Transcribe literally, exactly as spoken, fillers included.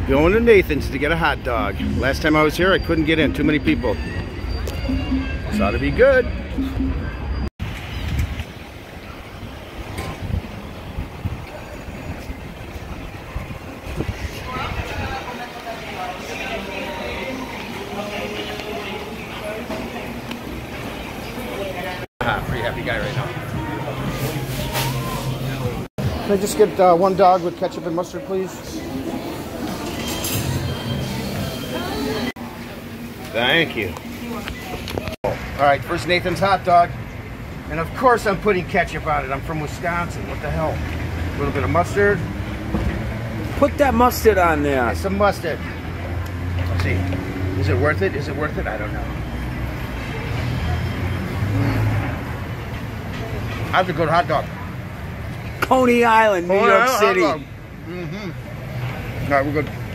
Going to Nathan's to get a hot dog. Last time I was here, I couldn't get in. Too many people. This ought to be good. Ah, pretty happy guy right now. Can I just get uh, one dog with ketchup and mustard, please? Thank you. All right, first Nathan's hot dog. And of course I'm putting ketchup on it. I'm from Wisconsin. What the hell? A little bit of mustard. Put that mustard on there. Okay, some mustard. Let's see. Is it worth it? Is it worth it? I don't know. How's a good hot dog? Coney Island, New Oh, York yeah, City. Mm-hmm. All right, we're good.